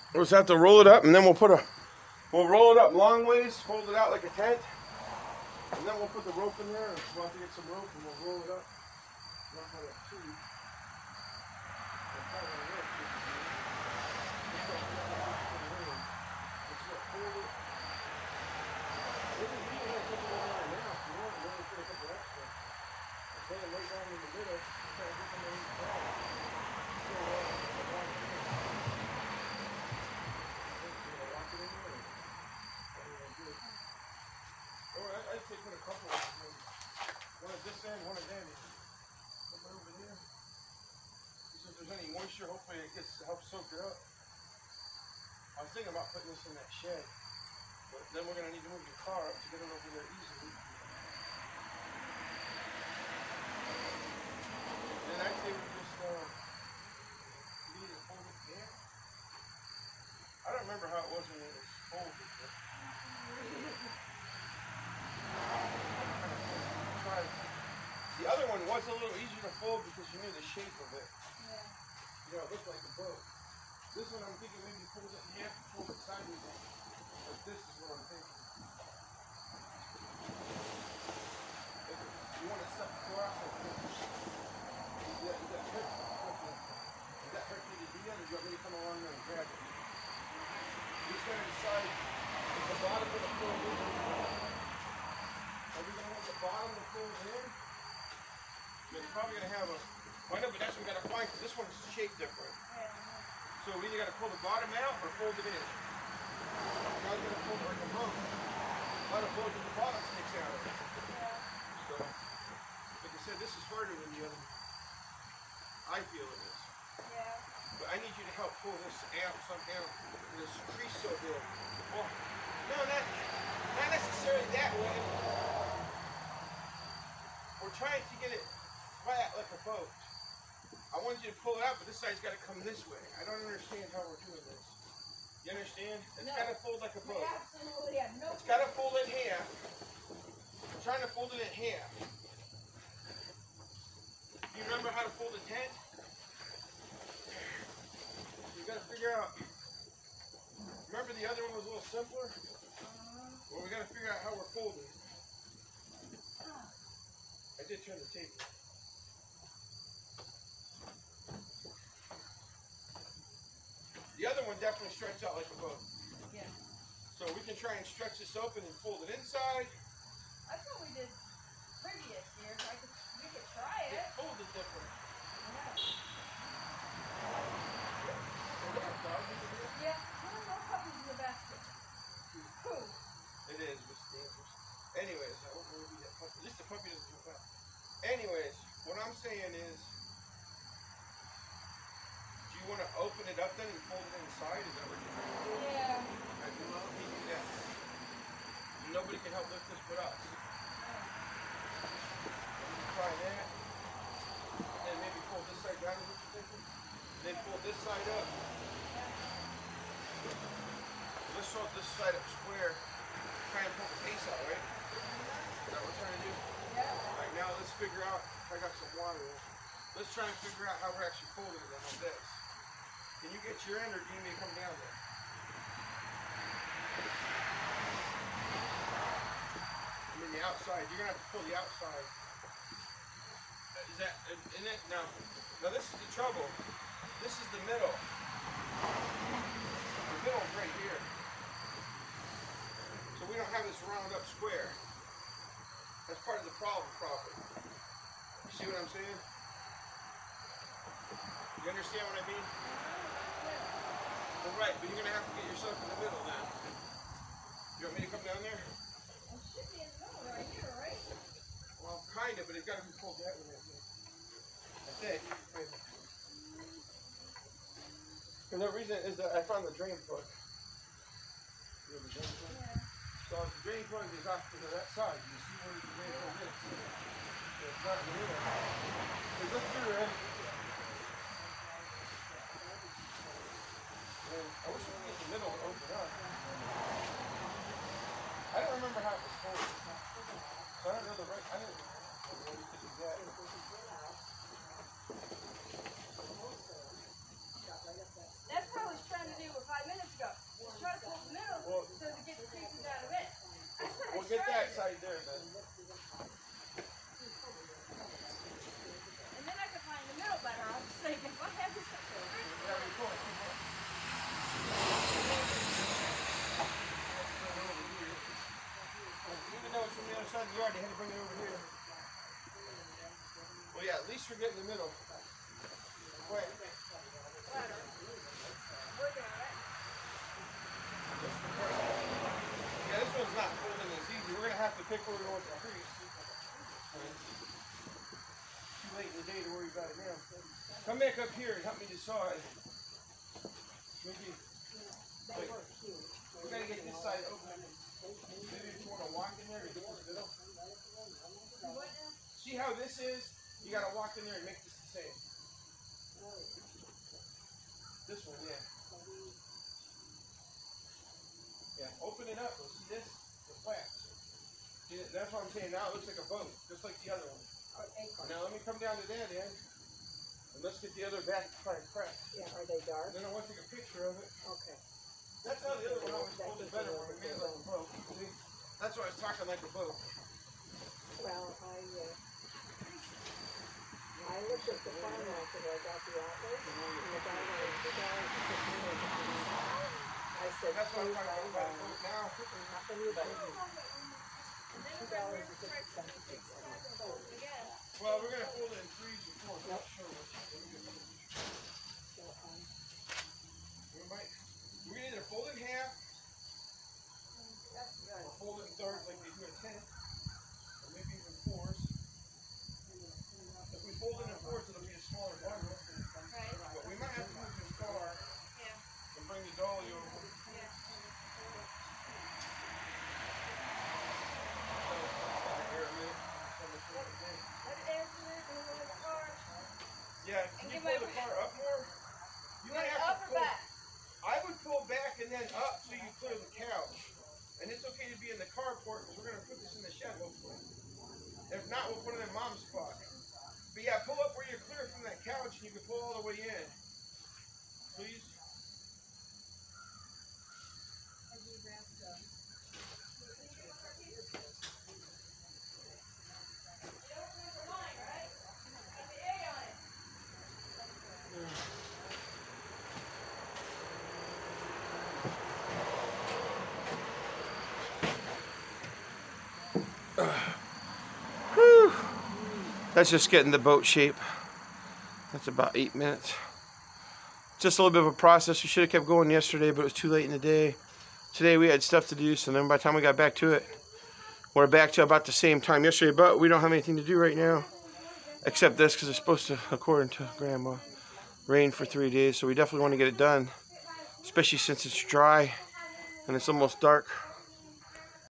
We'll just have to roll it up, and then we'll roll it up long ways, fold it out like a tent, and then we'll put the rope in there. We'll have to get some rope, and we'll roll it up. I'd say put a couple of them. One at this end, one at that end. Put one over here. So if there's any moisture, hopefully it helps soak it up. I was thinking about putting this in that shed, but then we're gonna need to move the car up to get it over there easily. And I'd say we just need to fold it there. I don't remember how it was when it was folded. But the other one was a little easier to fold because you knew the shape of it. Yeah. You know, it looked like a boat. This one I'm thinking maybe fold it in half and fold it sideways. But this is what I'm thinking. You want to stuff the core out like this. Is that hurt? Is that hurt you to do that, or do you want me to come along there and grab it? You're just going to decide if the bottom of the floor is in. Are we going to want the bottom of the floor in? It's probably going to have a... I know, but that's what we got to find, because this one's shaped different. So we either got to pull the bottom out or fold it in. Now we're going to fold it like a boat. A lot of boats with the bottom sticks out of it. So, like I said, this is harder than the other one. I feel it is. Yeah. But I need you to help pull this out somehow. This crease so big. Well, no, not necessarily that way. We're trying to get it flat like a boat. I want you to pull it out, but this side's got to come this way. I don't understand how we're doing this. You understand? It's got to fold like a boat. Absolutely, yeah. No. It's got to fold in half. I'm trying to fold it in half. Do you remember how to fold a tent? You got to figure out. Remember the other one was a little simpler? Well, we got to figure out how we're folding. I did turn the tape. The other one definitely stretched out like a boat. Yeah. So we can try and stretch this open and fold it inside. That's what we did previous years. We could try it. It folded different. Yeah. No puppies in the basket. Cool. It is, but it's dangerous. Anyways, I won't really be that puppy. At least the puppy doesn't jump out. Anyways, what I'm saying is, do you want to open it up then and fold it inside? Is that what you're trying to do? Yeah. I can let me do that. Nobody can help lift this but us. Try that. And maybe fold this side down, is what you're thinking? Then fold this side up. Let's fold this side up square. Try and pull the face out, right? Is that what we're trying to do? Yeah. Alright, now let's figure out if I got some water there. Let's try and figure out how we're actually folding it like this. Can you get your end, or do you need me to come down there? I mean the outside. You're gonna have to pull the outside. Is that in it? Now this is the trouble. This is the middle. The middle's right here. So we don't have this round up square. That's part of the problem, probably. You see what I'm saying? You understand what I mean? Well, right, but you're going to have to get yourself in the middle then. You want me to come down there? It should be in the middle right here, right? Well, kind of, but it's got to be pulled that way, I think. Because the reason is that I found the drain plug. You know the drain plug? Yeah. So if the drain plug is off to that side, you see where the drain plug is. So it's not in the middle. Because look through there. And I wish we could get the middle to open up. I don't remember how it was folded. So I don't know the right. I don't know where we could do that. That's what I was trying to do 5 minutes outside the yard. They had to bring it over here. Well, yeah, at least we're getting in the middle. Wait. Yeah, this one's not folding as easy. We're going to have to pick where we want the crease. Too late in the day to worry about it now. Come back up here and help me decide. Maybe. Wait. We got to get this side open. Maybe if you want to walk in there and get in the middle. See how this is? You got to walk in there and make this the same. This one, yeah. Yeah, open it up. See this? The flaps. See, that's what I'm saying. Now it looks like a boat, just like the other one. Now let me come down to that end, and let's get the other back press. Yeah, are they dark? Then I want to take a picture of it. Okay. That's how the other one always folded better when we made it like a boat. See? That's why I was talking like a boat. Well, I looked at the farm market where I got the outlet, and the guy I said, That's what I'm talking about a boat now. nothing you pay me. $2.50. Well, we're going to fold it in threes or fours. I'm not sure which. We can either fold it in half, or fold it in thirds like they do a 10, or maybe even fours. If we fold it in fours, it'll be a smaller bundle. Right. But we might have to move this car and bring the dolly over. Yeah, can you pull the car up more? You might have to pull. I would pull back and then up so you clear the couch. And it's okay to be in the carport because we're going to put this in the shed hopefully. If not, we'll put it in Mom's spot. But yeah, pull up where you're clear from that couch and you can pull all the way in. Please. Whew. That's just getting the boat shape. That's about 8 minutes. Just a little bit of a process. We should have kept going yesterday, but it was too late in the day. Today we had stuff to do, so then by the time we got back to it, we're back to about the same time yesterday, but we don't have anything to do right now. Except this, because it's supposed to, according to Grandma, rain for 3 days, so we definitely want to get it done. Especially since it's dry and it's almost dark.